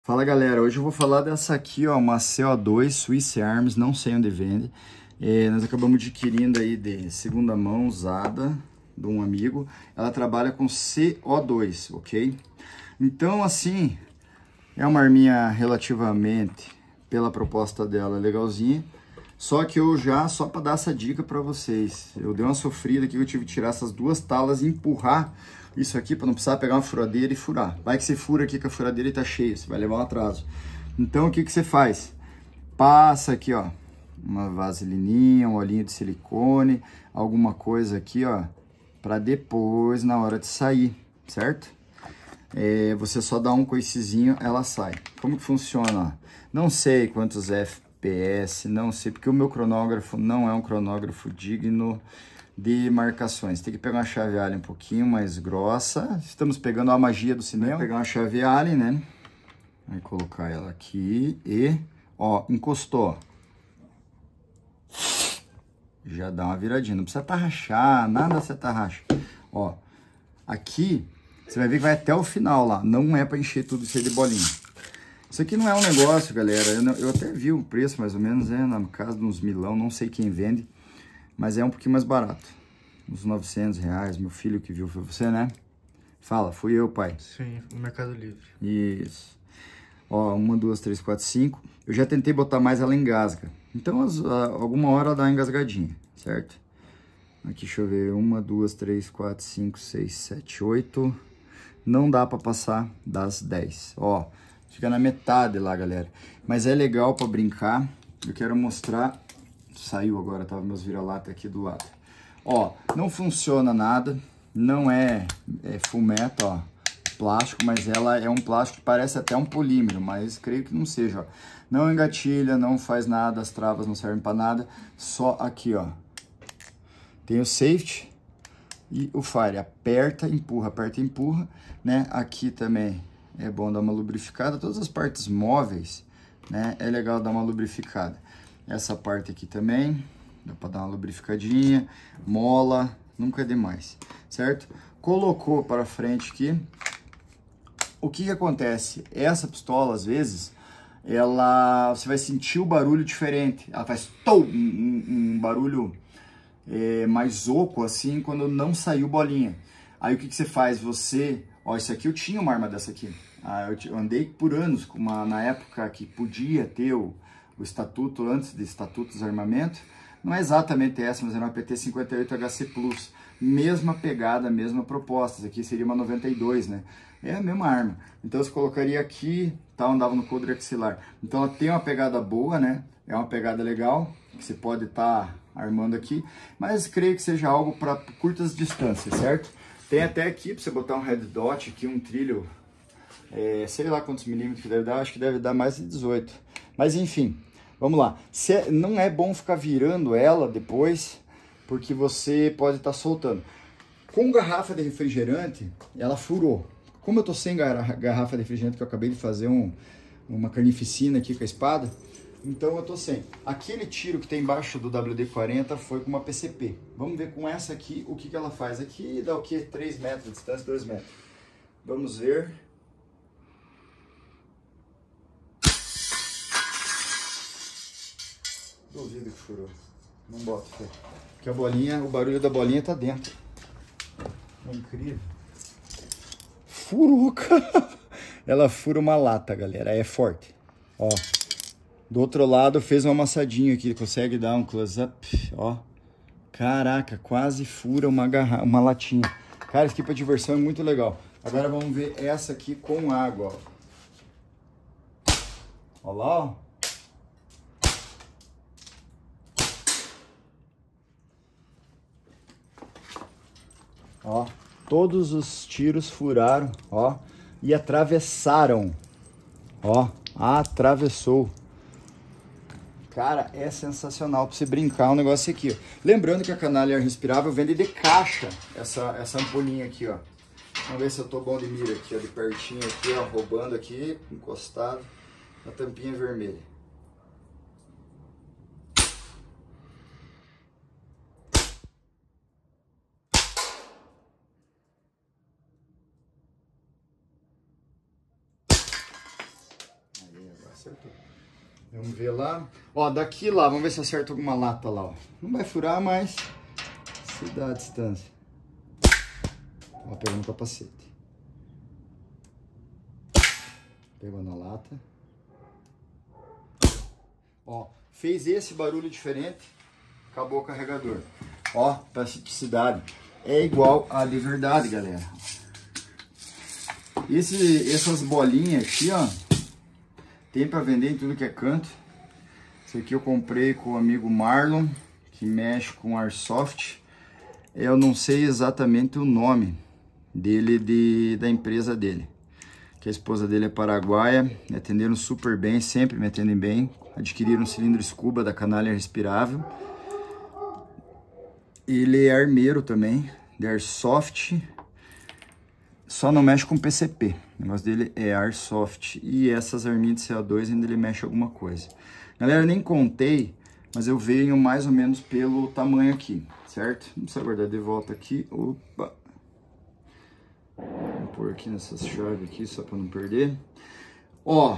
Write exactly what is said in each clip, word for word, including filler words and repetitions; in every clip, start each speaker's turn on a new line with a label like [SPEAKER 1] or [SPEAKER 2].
[SPEAKER 1] Fala galera, hoje eu vou falar dessa aqui, ó, uma C O dois Swiss Arms, não sei onde vende. É, nós acabamos adquirindo aí de segunda mão, usada, de um amigo. Ela trabalha com C O dois, ok? Então, assim, é uma arminha relativamente, pela proposta dela, legalzinha. Só que eu já, só para dar essa dica para vocês, eu dei uma sofrida aqui, eu tive que tirar essas duas talas e empurrar isso aqui para não precisar pegar uma furadeira e furar. Vai que você fura aqui com a furadeira e tá cheio, você vai levar um atraso. Então o que que você faz? Passa aqui, ó, uma vaselininha, um olhinho de silicone, alguma coisa aqui, ó, para depois, na hora de sair, certo? É, você só dá um coicezinho, ela sai. Como que funciona? Não sei quantos F P S, não sei, porque o meu cronógrafo não é um cronógrafo digno de marcações. Tem que pegar uma chave Allen um pouquinho mais grossa. Estamos pegando a magia do cinema. Vai pegar uma chave Allen, né? Vai colocar ela aqui e, ó, encostou. Já dá uma viradinha. Não precisa tarrachar, nada você tarracha. Ó, aqui você vai ver que vai até o final lá. Não é para encher tudo isso aí de bolinha. Isso aqui não é um negócio, galera. Eu, não, eu até vi o preço, mais ou menos, é na casa de uns milão. Não sei quem vende, mas é um pouquinho mais barato. Uns novecentos reais. Meu filho que viu, foi você, né? Fala, fui eu, pai.
[SPEAKER 2] Sim, no Mercado Livre.
[SPEAKER 1] Isso. Ó, uma, duas, três, quatro, cinco. Eu já tentei botar mais, ela engasga. Então, as, a, alguma hora ela dá uma engasgadinha, certo? Aqui, deixa eu ver. Uma, duas, três, quatro, cinco, seis, sete, oito. Não dá pra passar das dez. Ó, fica na metade lá, galera. Mas é legal pra brincar. Eu quero mostrar... Saiu agora, tava meus vira-lata aqui do lado. Ó, não funciona nada. Não é, é full metal, ó. Plástico, mas ela é um plástico que parece até um polímero, mas creio que não seja, ó. Não engatilha, não faz nada, as travas não servem pra nada. Só aqui, ó. Tem o safety e o fire. Aperta, empurra, aperta, empurra, né? Aqui também é bom dar uma lubrificada. Todas as partes móveis, né? É legal dar uma lubrificada. Essa parte aqui também, dá para dar uma lubrificadinha. Mola, nunca é demais, certo? Colocou para frente aqui. O que que acontece? Essa pistola, às vezes, ela, você vai sentir o barulho diferente. Ela faz tou, um, um, um barulho é, mais oco, assim, quando não saiu bolinha. Aí o que que você faz? Você, ó, isso aqui eu tinha uma arma dessa aqui. Ah, eu andei por anos com uma, na época que podia ter o o estatuto, antes de estatuto dos armamentos, não é exatamente essa, mas era uma P T cinquenta e oito H C Plus, mesma pegada, mesma proposta. Isso aqui seria uma noventa e dois, né? É a mesma arma. Então você colocaria aqui, tal, andava no coldre axilar. Então ela tem uma pegada boa, né? É uma pegada legal, que você pode estar tá armando aqui, mas creio que seja algo para curtas distâncias, certo? Tem até aqui para você botar um red dot, aqui um trilho, é, sei lá quantos milímetros que deve dar, acho que deve dar mais de dezoito. Mas enfim, vamos lá. Se, não é bom ficar virando ela depois, porque você pode estar tá soltando. Com garrafa de refrigerante, ela furou. Como eu tô sem garrafa de refrigerante, que eu acabei de fazer um, uma carnificina aqui com a espada, então eu tô sem. Aquele tiro que tem embaixo do W D quarenta foi com uma P C P. Vamos ver com essa aqui o que, que ela faz. Aqui dá o quê? três metros de distância, dois metros. Vamos ver. Duvido que furou. Não bota fé. Porque a bolinha, o barulho da bolinha tá dentro. É incrível. Furou, cara. Ela fura uma lata, galera. É forte. Ó. Do outro lado fez um amassadinho aqui. Consegue dar um close-up. Ó. Caraca, quase fura uma, garra... uma latinha. Cara, esse aqui pra diversão é muito legal. Agora vamos ver essa aqui com água, ó. Ó lá, ó. Ó, todos os tiros furaram, ó, e atravessaram, ó, atravessou. Cara, é sensacional pra você brincar um negócio aqui, ó. Lembrando que a Canalha Respirável vende de caixa essa, essa ampolinha aqui, ó. Vamos ver se eu tô bom de mira aqui, ó, de pertinho aqui, ó, roubando aqui, encostado, na tampinha vermelha. Vamos ver lá. Ó, daqui lá, vamos ver se acerta alguma lata lá, ó. Não vai furar, mas se dá a distância. Ó, pegou no capacete. Pegou na lata. Ó, fez esse barulho diferente. Acabou o carregador. Ó, plasticidade. É igual a de verdade, galera. Esse, essas bolinhas aqui, ó, tem para vender em tudo que é canto. Esse aqui eu comprei com o amigo Marlon, que mexe com Airsoft. Eu não sei exatamente o nome dele, de, da empresa dele. Que a esposa dele é paraguaia, me atenderam super bem, sempre me atendem bem. Adquiriram um cilindro Scuba da Canalha Respirável. Ele é armeiro também, de Airsoft. Só não mexe com P C P. O negócio dele é Airsoft. E essas arminhas de C O dois ainda ele mexe alguma coisa. Galera, eu nem contei, mas eu venho mais ou menos pelo tamanho aqui, certo? Não precisa guardar de volta aqui. Opa! Vou pôr aqui nessas chaves aqui, só para não perder. Ó.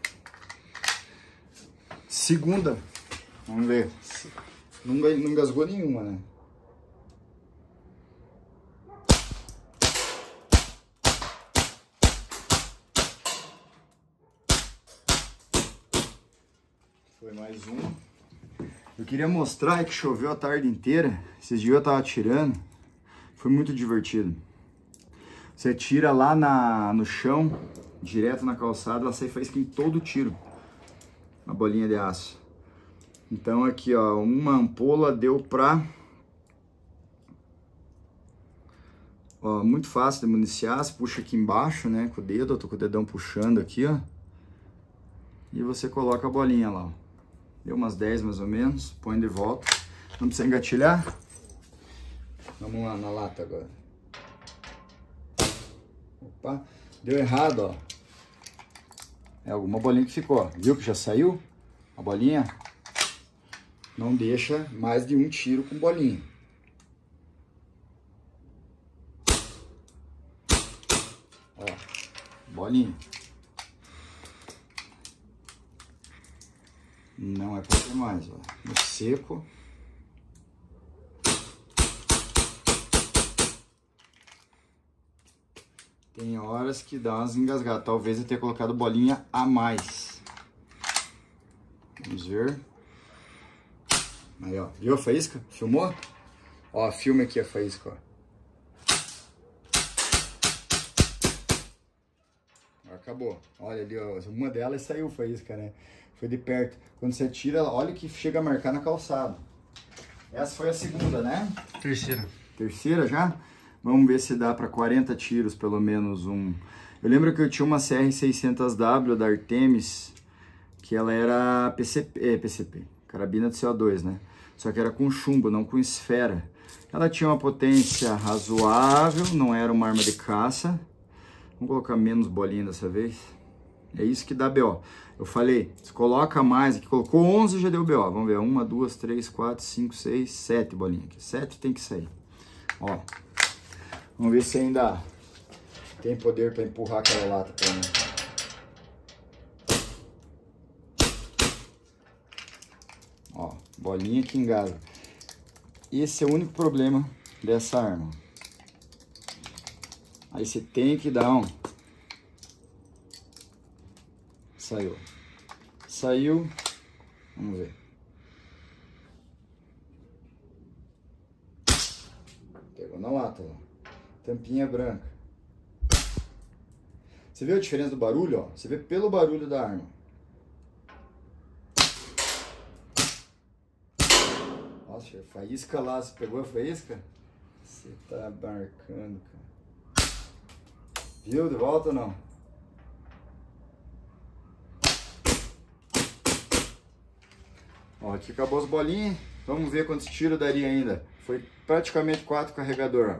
[SPEAKER 1] Segunda. Vamos ver. Não, não engasgou nenhuma, né? Foi mais um. Eu queria mostrar que choveu a tarde inteira. Esses dias eu tava tirando. Foi muito divertido. Você tira lá na, no chão, direto na calçada, ela sai faísca em todo o tiro. Uma bolinha de aço. Então aqui, ó, uma ampola deu pra... Ó, muito fácil de municiar. Você puxa aqui embaixo, né, com o dedo. Eu tô com o dedão puxando aqui, ó. E você coloca a bolinha lá, ó. Deu umas dez mais ou menos, põe de volta. Não precisa engatilhar. Vamos lá na lata agora. Opa, deu errado, ó. É alguma bolinha que ficou, ó. Viu que já saiu? A bolinha não deixa mais de um tiro com bolinha. Ó, bolinha. Não é para ter mais, ó. No seco. Tem horas que dá umas engasgadas. Talvez eu tenha colocado bolinha a mais. Vamos ver. Aí, ó. Viu a faísca? Filmou? Ó, filma aqui a faísca, ó. Acabou. Olha ali, ó. Uma delas saiu faísca, né? Foi de perto. Quando você tira, olha que chega a marcar na calçada. Essa foi a segunda, né?
[SPEAKER 2] Terceira.
[SPEAKER 1] Terceira já? Vamos ver se dá para quarenta tiros, pelo menos um. Eu lembro que eu tinha uma C R seiscentos W da Artemis, que ela era P C P, é, P C P, carabina de C O dois, né? Só que era com chumbo, não com esfera. Ela tinha uma potência razoável, não era uma arma de caça. Vamos colocar menos bolinha dessa vez. É isso que dá B O. Eu falei, se coloca mais aqui, colocou onze, já deu B O. Vamos ver, uma, duas, três, quatro, cinco, seis, sete bolinhas aqui. sete tem que sair. Ó, vamos ver se ainda tem poder para empurrar aquela lata para mim. Ó, bolinha que engasga. Esse é o único problema dessa arma. Aí você tem que dar um... Saiu. Saiu. Vamos ver. Pegou na lata, ó. Tampinha branca. Você viu a diferença do barulho, ó? Você vê pelo barulho da arma. Nossa, faísca lá. Você pegou a faísca? Você tá marcando, cara. Viu? De volta ou não? Ó, aqui acabou as bolinhas. Vamos ver quantos tiros daria ainda. Foi praticamente quatro carregadores.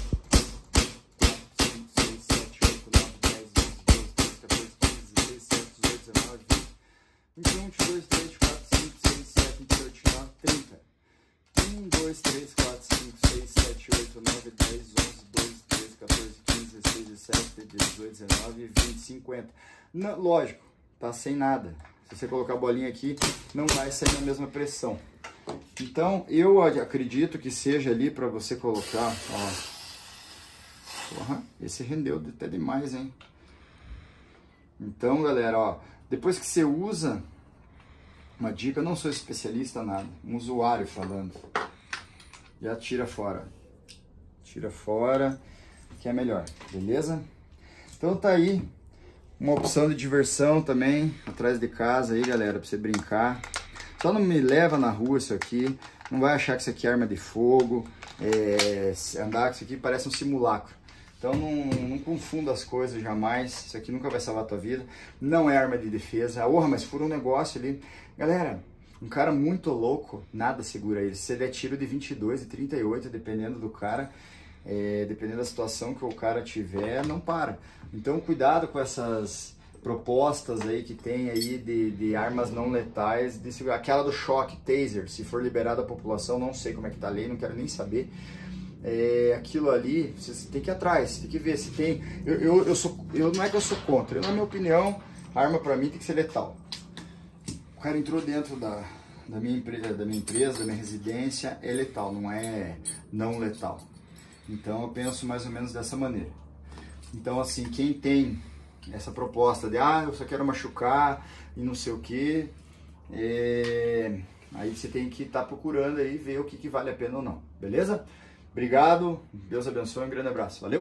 [SPEAKER 1] vinte e um, vinte e dois, vinte e três, vinte e quatro, vinte e cinco, vinte e seis, vinte e sete, vinte e oito, vinte e nove, trinta. um, dois, três, quatro, cinco, seis, sete, oito, nove, dez, onze, doze, treze, quatorze, quinze, dezesseis, dezessete, dezoito, dezenove, vinte, cinquenta. Não, lógico, tá sem nada. Se você colocar a bolinha aqui, não vai sair na mesma pressão. Então, eu acredito que seja ali para você colocar, ó. Porra, esse rendeu até demais, hein? Então, galera, ó, depois que você usa, uma dica, eu não sou especialista nada, um usuário falando, já tira fora. Tira fora, que é melhor, beleza? Então tá aí, uma opção de diversão também, atrás de casa aí, galera, pra você brincar. Só não me leva na rua isso aqui, não vai achar que isso aqui é arma de fogo, é, andar com isso aqui parece um simulacro. Então não, não confunda as coisas jamais, isso aqui nunca vai salvar a tua vida. Não é arma de defesa, orra, mas fura um negócio ali. Galera, um cara muito louco, nada segura ele. Se você der tiro de vinte e dois e trinta e oito, dependendo do cara, é, dependendo da situação que o cara tiver, não para. Então cuidado com essas propostas aí que tem aí de, de armas não letais, de, aquela do choque, taser, se for liberado à população, não sei como é que tá a lei, não quero nem saber. É, aquilo ali, você tem que ir atrás, tem que ver se tem. Eu, eu, eu sou, eu, não é que eu sou contra, eu, na minha opinião, a arma pra mim tem que ser letal. O cara entrou dentro da, da, minha, empresa, da minha empresa, da minha residência, é letal, não é não letal. Então eu penso mais ou menos dessa maneira. Então, assim, quem tem essa proposta de, ah, eu só quero machucar e não sei o que, é, aí você tem que estar tá procurando aí, ver o que, que vale a pena ou não, beleza? Obrigado, Deus abençoe, um grande abraço, valeu!